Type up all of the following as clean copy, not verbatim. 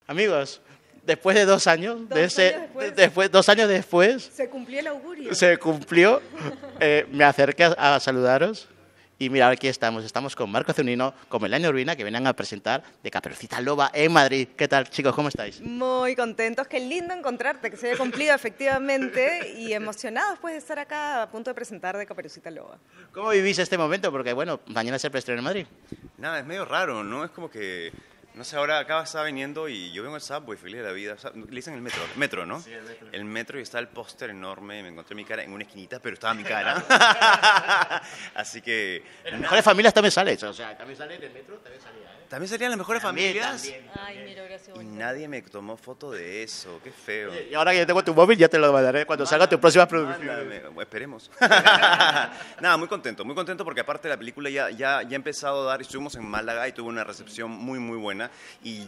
Amigos, después de 2 años, Después. 2 años después, Se cumplió el augurio. se cumplió, me acerqué a saludaros y mira, aquí estamos. Estamos con Marco Zunino, con Melania Urbina, que vienen a presentar de Caperucita Loba en Madrid. ¿Qué tal, chicos? ¿Cómo estáis? Muy contentos, qué lindo encontrarte, que se haya cumplido efectivamente y emocionados pues de estar acá a punto de presentar de Caperucita Loba. ¿Cómo vivís este momento? Porque, bueno, mañana se preestrena en Madrid. Nada, es medio raro, ¿no? Es como que, no sé, ahora acá estaba viniendo y yo vengo al Subway, feliz de la vida. Le dicen el metro, ¿no? Sí, el metro. El metro y está el póster enorme, me encontré mi cara en una esquinita, pero estaba mi cara. Así que... En las mejores familias también sales, o sea, también sale del metro, también salía, ¿eh? También salían las mejores familias. También. Ay, mira, gracias. Y nadie me tomó foto de eso, qué feo. Y ahora que yo tengo tu móvil, ya te lo mandaré cuando salga tu próxima producción. Mándame, esperemos. Nada, muy contento porque aparte la película ya ha empezado a dar, estuvimos en Málaga y tuvo una recepción muy buena y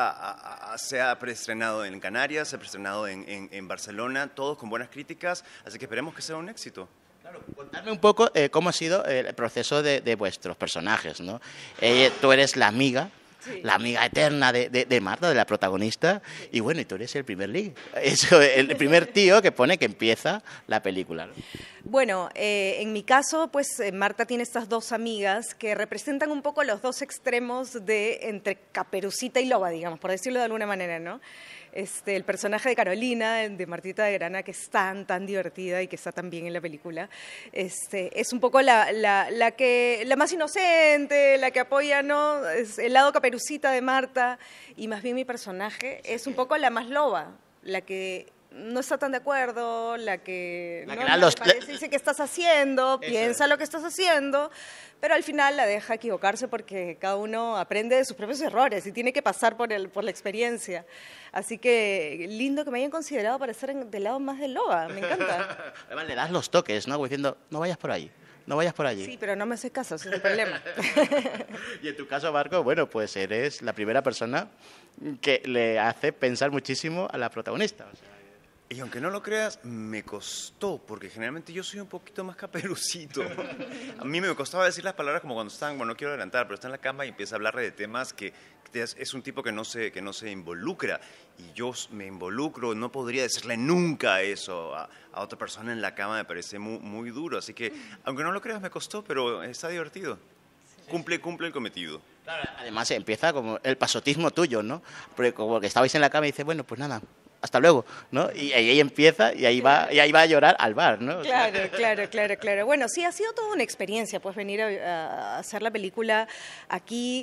ya se ha preestrenado en Canarias, se ha preestrenado en Barcelona, todos con buenas críticas, así que esperemos que sea un éxito. Claro, contadme un poco cómo ha sido el proceso de vuestros personajes, ¿no? Tú eres la amiga. Sí. La amiga eterna de Marta, de la protagonista, y bueno, y tú eres el primer lead, el primer tío que pone que empieza la película, ¿no? Bueno, en mi caso, pues Marta tiene estas dos amigas que representan un poco los dos extremos de entre Caperucita y Loba, digamos, por decirlo de alguna manera, ¿no? El personaje de Carolina, de Martita de Grana, que es tan divertida y que está tan bien en la película, es un poco la más inocente, la que apoya, ¿no? Es el lado Caperucita de Marta, y más bien mi personaje es un poco la más loba, la que no está tan de acuerdo, la que La no que da le los- parece, dice que estás haciendo, Eso piensa es. lo que estás haciendo, pero al final la deja equivocarse porque cada uno aprende de sus propios errores y tiene que pasar por la experiencia. Así que lindo que me hayan considerado para estar del lado más de Loba, me encanta. Además, le das los toques, ¿no? Como diciendo, no vayas por ahí, no vayas por allí. Sí, pero no me hace caso, ese es el problema. Y en tu caso, Marco, bueno, pues eres la primera persona que le hace pensar muchísimo a la protagonista. O sea, Y aunque no lo creas, me costó, porque generalmente yo soy un poquito más caperucito. A mí me costaba decir las palabras como cuando están, bueno, no quiero adelantar, pero está en la cama y empieza a hablarle de temas que es un tipo que no se involucra. Y yo me involucro, no podría decirle nunca eso a otra persona en la cama, me parece muy duro. Así que, aunque no lo creas, me costó, pero está divertido. Cumple el cometido. claro, además empieza como el pasotismo tuyo, ¿no? Porque como que estabais en la cama y dices, bueno, pues nada, hasta luego, ¿no? Y ahí empieza y ahí va a llorar al bar, ¿no? O sea, Claro. Bueno, sí, ha sido toda una experiencia, pues venir a hacer la película aquí,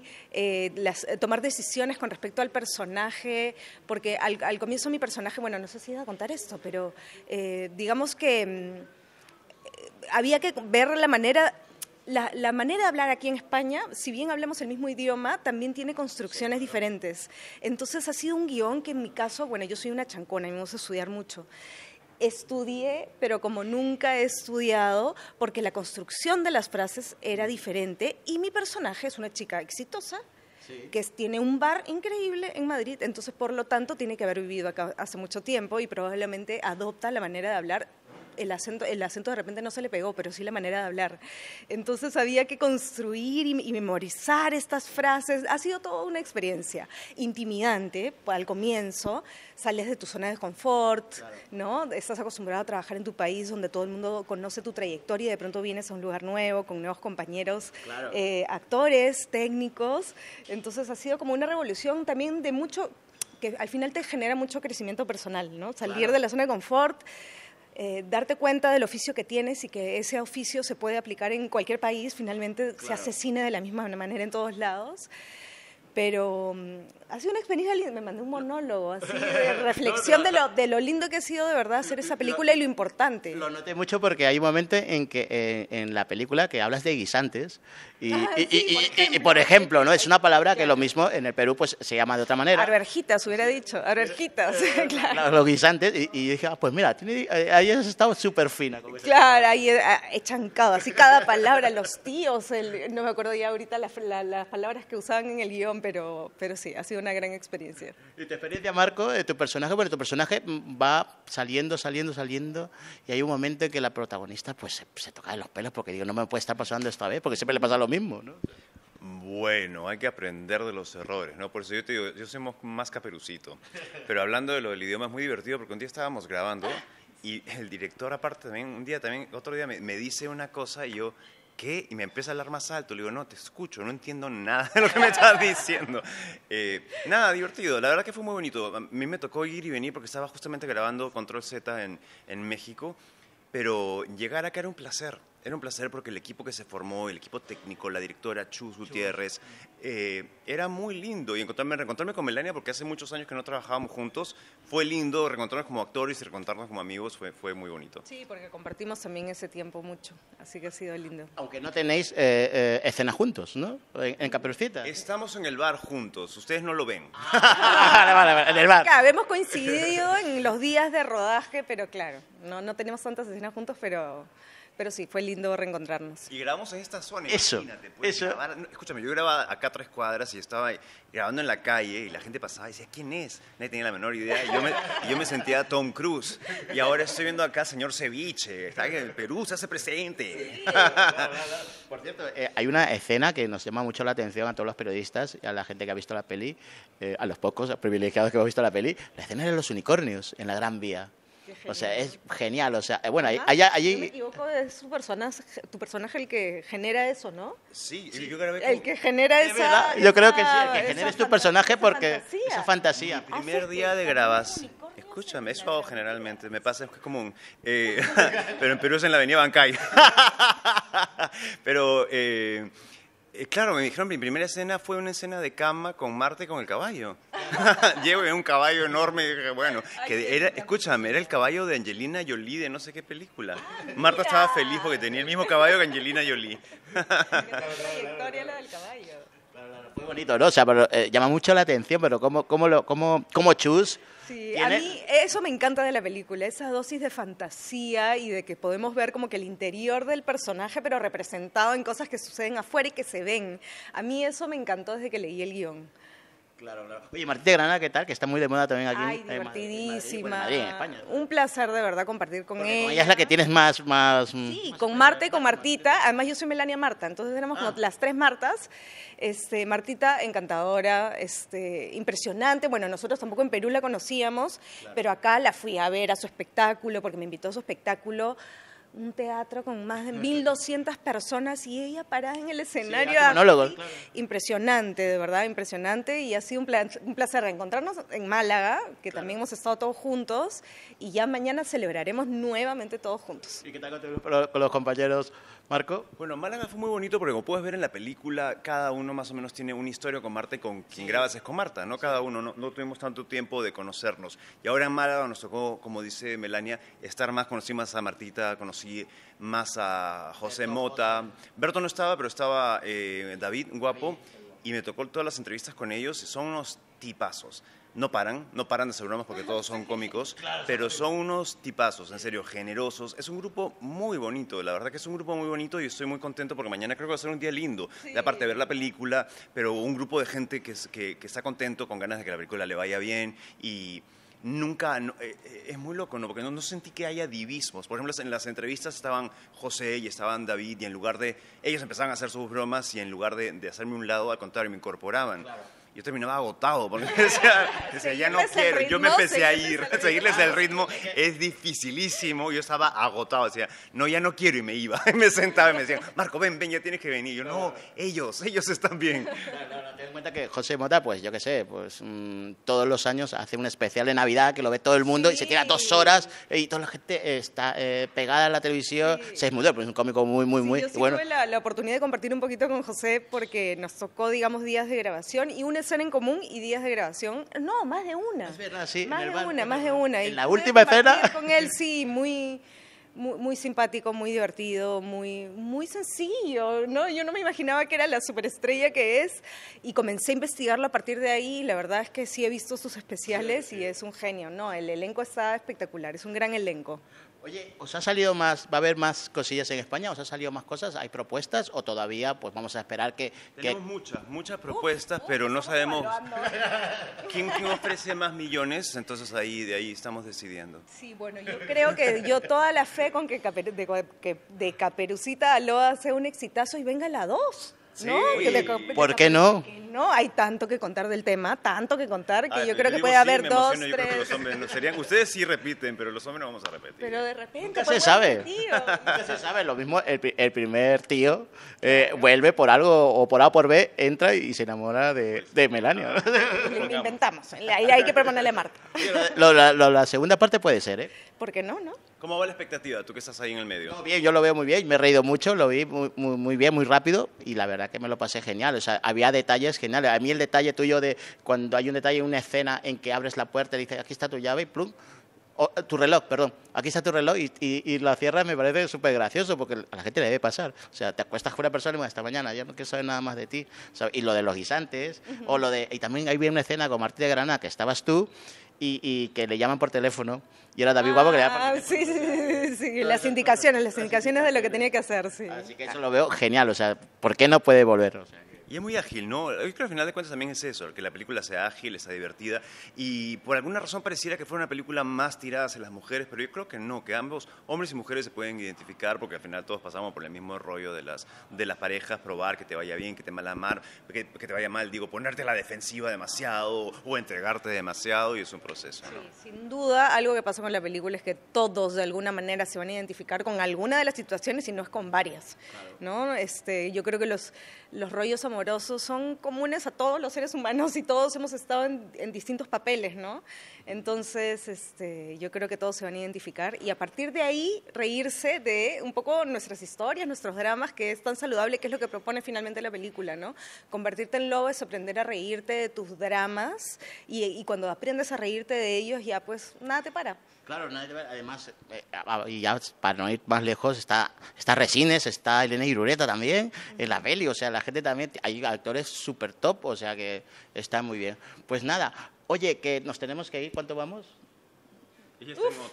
tomar decisiones con respecto al personaje, porque al comienzo mi personaje, bueno, no sé si iba a contar esto, pero digamos que había que ver la manera... La manera de hablar aquí en España, si bien hablamos el mismo idioma, también tiene construcciones diferentes. Entonces ha sido un guión que en mi caso, bueno, yo soy una chancona y me gusta estudiar mucho. Estudié, pero como nunca he estudiado, porque la construcción de las frases era diferente y mi personaje es una chica exitosa, que tiene un bar increíble en Madrid, entonces por lo tanto tiene que haber vivido acá hace mucho tiempo y probablemente adopta la manera de hablar. El acento de repente no se le pegó, pero sí la manera de hablar. Entonces había que construir y memorizar estas frases. Ha sido toda una experiencia intimidante al comienzo. Sales de tu zona de confort, claro, ¿no? Estás acostumbrado a trabajar en tu país donde todo el mundo conoce tu trayectoria y de pronto vienes a un lugar nuevo con nuevos compañeros, claro, actores, técnicos. Entonces ha sido como una revolución también de mucho, que al final te genera mucho crecimiento personal, ¿no? Salir claro de la zona de confort, darte cuenta del oficio que tienes y que ese oficio se puede aplicar en cualquier país, finalmente se hace cine de la misma manera en todos lados. Pero ha sido una experiencia linda, me mandé un monólogo así de reflexión de lo lindo que ha sido de verdad hacer esa película y lo importante. Lo noté mucho porque hay un momento en que en la película que hablas de guisantes y por ejemplo, ¿no? Es una palabra que lo mismo en el Perú pues se llama de otra manera. Arvejitas, hubiera dicho, arvejitas, claro. Los guisantes y dije, pues mira, ahí has estado súper fina. Claro, ahí he chancado, así cada palabra, los tíos, no me acuerdo ya ahorita las palabras que usaban en el guión, pero sí, ha sido una gran experiencia. ¿Y tu experiencia, Marco, de tu personaje? Bueno, tu personaje va saliendo y hay un momento en que la protagonista pues se toca de los pelos porque digo, no me puede estar pasando esta vez porque siempre le pasa lo mismo, ¿no? Bueno, hay que aprender de los errores, ¿no? Por eso yo te digo, yo soy más Caperucito. Pero hablando de lo del idioma es muy divertido porque un día estábamos grabando y el director aparte también, otro día me dice una cosa y yo, ¿qué? Y me empieza a hablar más alto. Le digo, no, te escucho, no entiendo nada de lo que me estás diciendo. Nada, divertido. La verdad que fue muy bonito. A mí me tocó ir y venir porque estaba justamente grabando Control Z en México, pero llegar acá era un placer. Era un placer porque el equipo que se formó, el equipo técnico, la directora Chus Gutiérrez, era muy lindo. Y reencontrarme con Melania, porque hace muchos años que no trabajábamos juntos, fue lindo. Reencontrarnos como actores y reencontrarnos como amigos fue muy bonito. Sí, porque compartimos también ese tiempo mucho, así que ha sido lindo. Aunque no tenéis escena juntos, ¿no? En Caperucita. Estamos en el bar juntos, ustedes no lo ven. Vale, en el bar. Claro, hemos coincidido en los días de rodaje, pero claro, no tenemos tantas escenas juntos, pero sí, fue lindo reencontrarnos. Y grabamos en esta zona, Eso, imagínate. Puedes eso. grabar. No, escúchame, yo grababa acá a 3 cuadras y estaba grabando en la calle y la gente pasaba y decía, ¿quién es? Nadie tenía la menor idea. Y yo me sentía Tom Cruise. Y ahora estoy viendo acá señor Ceviche. Está en el Perú, se hace presente. Sí. Por cierto, hay una escena que nos llama mucho la atención a todos los periodistas y a la gente que ha visto la peli, a los pocos privilegiados que hemos visto la peli, la escena de los unicornios en la Gran Vía. O sea, es genial. O sea, bueno, allí... No me equivoco, es tu personaje el que genera eso, ¿no? Sí, yo grabé El que genera esa... Yo creo que sí, el que genera es tu personaje porque esa fantasía. Mi primer día de grabación. Escúchame, eso generalmente me pasa, es común. Pero en Perú es en la avenida Bancay. Pero... claro, me dijeron, mi primera escena fue una escena de cama con Marte con el caballo. Llevo en un caballo enorme, bueno, escúchame, era el caballo de Angelina Jolie de no sé qué película. Marta estaba feliz porque tenía el mismo caballo que Angelina Jolie. Qué trayectoria la del caballo. Muy bonito, ¿no? O sea, pero, llama mucho la atención, pero ¿cómo Chus? Sí, ¿Tiene? a mí eso me encanta de la película, esa dosis de fantasía y de que podemos ver como que el interior del personaje, pero representado en cosas que suceden afuera y que se ven. A mí eso me encantó desde que leí el guión. Claro. Oye, Martita Granada, ¿qué tal? Que está muy de moda también aquí. Ay, divertidísima. Madrid, en España. Un placer de verdad compartir con ella. Con ella es la que tienes más... Sí, con Marta y con Martita. Además, yo soy Melania Marta, entonces éramos como las 3 Martas. Martita, encantadora, impresionante. Bueno, nosotros tampoco en Perú la conocíamos, pero acá la fui a ver a su espectáculo, porque me invitó a su espectáculo. Un teatro con más de 1.200 personas y ella parada en el escenario. Sí, monólogos, claro. Impresionante, de verdad, impresionante. Y ha sido un placer reencontrarnos en Málaga, que también hemos estado todos juntos. Y ya mañana celebraremos nuevamente todos juntos. ¿Y qué tal con los compañeros, Marco? Bueno, Málaga fue muy bonito porque como puedes ver en la película, cada uno más o menos tiene una historia con Marta y con quien grabas es con Marta, ¿no? Cada uno, no tuvimos tanto tiempo de conocernos. Y ahora en Málaga nos tocó, como dice Melania, estar más, conocí más a Martita, conocí más a José Mota. Berto no estaba, pero estaba David, guapo, y me tocó todas las entrevistas con ellos. Son unos tipazos. No paran de ser bromas porque todos son cómicos, pero son unos tipazos, en serio, generosos. Es un grupo muy bonito, la verdad que es un grupo muy bonito y estoy muy contento porque mañana creo que va a ser un día lindo. Sí. Aparte de ver la película, pero un grupo de gente que está contento, con ganas de que la película le vaya bien y... Nunca, es muy loco, ¿no? Porque no sentí que haya divismos. Por ejemplo, en las entrevistas estaban José y estaban David y en lugar de... Ellos empezaban a hacer sus bromas y en lugar de hacerme un lado, al contrario, me incorporaban. Claro. Yo terminaba agotado porque decía ya no quiero. Yo me empecé a ir, seguirles el ritmo es dificilísimo. Yo estaba agotado, decía, no, ya no quiero y me iba. Y me sentaba y me decían, Marco, ven, ya tienes que venir. Yo, no, ellos están bien. Ten en cuenta que José Mota, pues yo qué sé, pues todos los años hace un especial de Navidad que lo ve todo el mundo y se tira 2 horas y toda la gente está pegada a la televisión. Se desmudó, pues es un cómico muy yo sí bueno. Tuve la oportunidad de compartir un poquito con José porque nos tocó, digamos, días de grabación y una escena en común y días de grabación. No, más de una. Es verdad, sí. Más de una. En la última escena. Con él, sí, muy simpático, muy divertido, muy sencillo, ¿no? Yo no me imaginaba que era la superestrella que es y comencé a investigarlo a partir de ahí. La verdad es que sí he visto sus especiales y es un genio, ¿no? El elenco está espectacular, es un gran elenco. Oye, ¿os ha salido más, va a haber más cosillas en España? ¿Os ha salido más cosas? ¿Hay propuestas o todavía pues vamos a esperar que... Tenemos muchas propuestas, pero no sabemos quién ofrece más millones, entonces de ahí estamos decidiendo. Sí, bueno, yo creo que toda la fe con que de Caperucita Aloha sea un exitazo y venga la 2. Sí. ¿no? ¿Por qué no? No, hay tanto que contar del tema, tanto que contar, que Ay, yo pero creo que digo puede sí, haber me dos, emociono, yo creo que tres. los hombres no serían, ustedes sí repiten, pero los hombres no vamos a repetir. Pero de repente, Nunca pues, se sabe. bueno, tío. Nunca se sabe, lo mismo el primer tío vuelve por algo o por A o por B, entra y se enamora de Melania. Lo inventamos. Ahí hay que proponerle a Marta. La segunda parte puede ser, ¿eh? ¿Por qué no, no? ¿Cómo va la expectativa, tú que estás ahí en el medio? No, bien, yo lo veo muy bien, me he reído mucho, lo vi muy bien, muy rápido y la verdad que me lo pasé genial. O sea, había detalles geniales. A mí el detalle tuyo de cuando hay un detalle, una escena en que abres la puerta y dices, aquí está tu llave y plum, tu reloj, perdón, aquí está tu reloj y la cierras, me parece súper gracioso porque a la gente le debe pasar. O sea, te acuestas con una persona y bueno, hasta mañana, ya no quiero saber nada más de ti. ¿Sabes? Y lo de los guisantes, o lo de... Y también ahí vi una escena con Martí de Granada, que estabas tú y que le llaman por teléfono y era David Guapo que le llama por teléfono. Sí, las indicaciones de lo que tenía que hacer, sí. Así que eso lo veo genial, o sea, ¿por qué no puede volver? O sea, Y es muy ágil, ¿no? Yo creo que al final de cuentas también es eso, que la película sea ágil, sea divertida. Y por alguna razón pareciera que fuera una película más tirada hacia las mujeres, pero yo creo que no, que ambos, hombres y mujeres, se pueden identificar porque al final todos pasamos por el mismo rollo de las parejas, probar que te vaya bien, que te mal amar, que te vaya mal, digo, ponerte a la defensiva demasiado o entregarte demasiado y es un proceso, ¿no? Sí, sin duda, algo que pasa con la película es que todos de alguna manera se van a identificar con alguna de las situaciones y no es con varias, ¿no? Yo creo que los rollos amorosos son comunes a todos los seres humanos y todos hemos estado en distintos papeles, ¿no? Entonces, yo creo que todos se van a identificar y a partir de ahí reírse de un poco nuestras historias, nuestros dramas, que es tan saludable, que es lo que propone finalmente la película, ¿no? Convertirte en lobo es aprender a reírte de tus dramas y cuando aprendes a reírte de ellos ya pues nada te para. claro, además, y ya para no ir más lejos, está Resines, está Elena Irureta también en la peli, o sea, la gente también, hay actores súper top, o sea que está muy bien. Pues nada, oye, que nos tenemos que ir, ¿cuánto vamos? Ella está en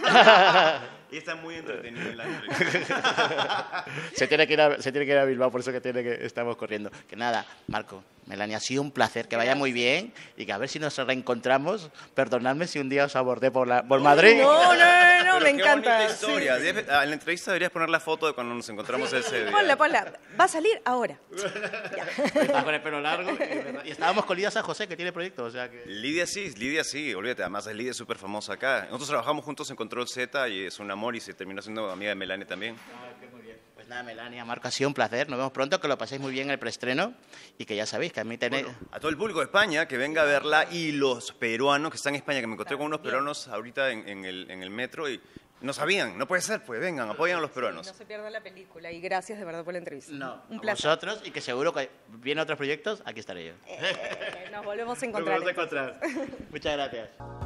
otra. Ella está muy entretenida en la entrevista. se tiene que ir a Bilbao, por eso que estamos corriendo. Que nada, Marco, Melania, ha sido un placer, que vaya muy bien y que a ver si nos reencontramos. Perdonadme si un día os abordé por Madrid. No, me Qué encanta. bonita historia. Sí. En la entrevista deberías poner la foto de cuando nos encontramos ese día. Ponla. Va a salir ahora. Está con el pelo largo y estábamos con Lidia San José, que tiene proyecto, o sea que... Lidia sí, olvídate, además Lidia es súper famosa acá. Nosotros trabajamos juntos en Control Z y es un amor y se terminó siendo amiga de Melania también. Muy bien. Pues nada, Melania, Marco, ha sido un placer. Nos vemos pronto, que lo paséis muy bien en el preestreno y que ya sabéis que a mí tenéis... Bueno, a todo el público de España que venga a verla y los peruanos que están en España, que me encontré con unos peruanos ahorita en el metro y no sabían, no puede ser, pues vengan, apoyan a los peruanos. No se pierda la película y gracias de verdad por la entrevista. No, un a placer. vosotros y que seguro que vienen otros proyectos, aquí estaré yo. Nos volvemos a Nos encontrar. volvemos a encontrar. Muchas gracias.